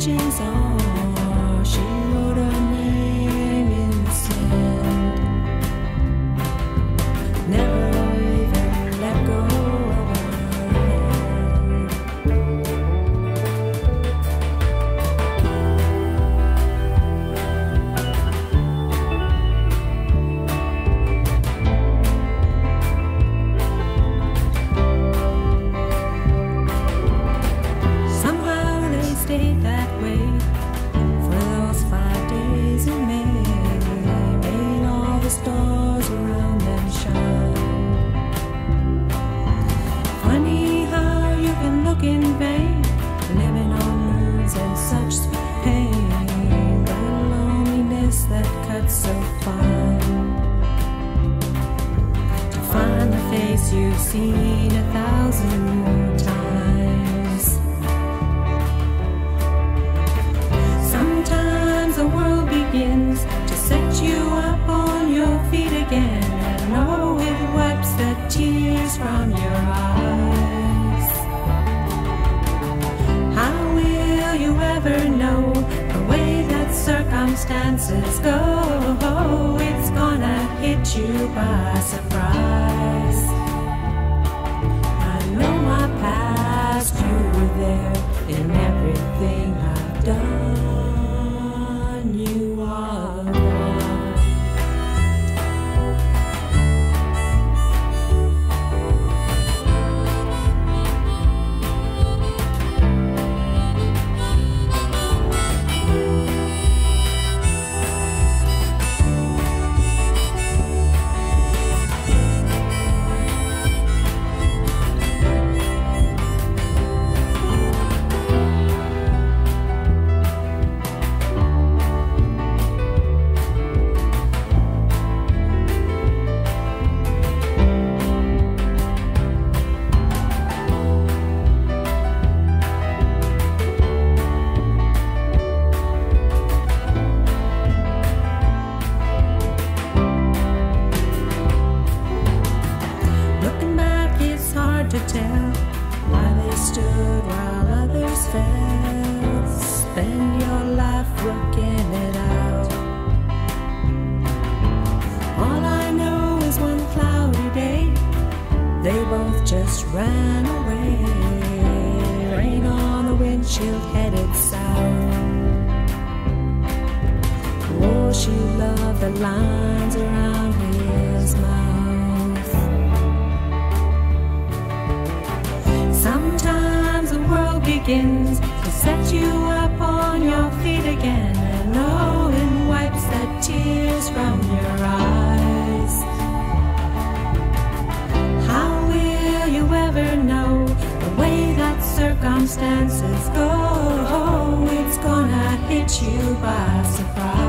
changes on. She wrote her name in the sand. Never even let go of her hand. Somehow they stayed that way for those 5 days in May. Made all the stars around them shine. Funny how you can look in vain, living on nerves and such sweet pain. The loneliness that cuts so fine. To find the face you've seen 1,000 times. Sometimes the world begins to set you up on your feet again, and oh, it wipes the tears from your eyes. How will you ever know the way that circumstances go? It's gonna hit you by surprise. I know my past, you were there in everything I've done. You are the one. Looking back, it's hard to tell why they stood while others fell. Spend your life working it out. All I know is one cloudy day, they both just ran away. Rain on the windshield headed south. Oh, she loved the lines around his mouth. Sometimes the world begins to set you up on your feet again, and oh, it wipes the tears from your eyes. How will you ever know the way that circumstances go? It's gonna hit you by surprise.